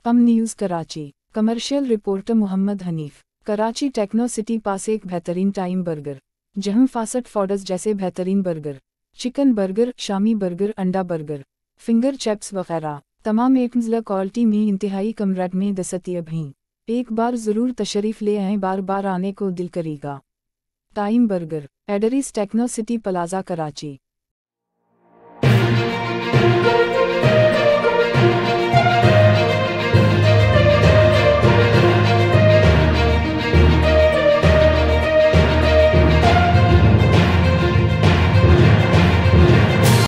News Karachi. Commercial reporter Mohammad Hanif. Karachi techno city पास एक बेहतरीन टाइम बर्गर, जहां फास्ट फूड्स जैसे बेहतरीन burger, chicken burger, shami burger, अंडा बर्गर, फिंगर चिप्स वगैरह तमाम आइटम्स क्वालिटी में इंतहाई कम रेट में दस्तयाब हैं। एक बार ज़रूर तशरीफ़ ले आएँ, बार बार आने को दिल करेगा। टाइम बर्गर, एडरीज टेक्नो सिटी प्लाजा कराची।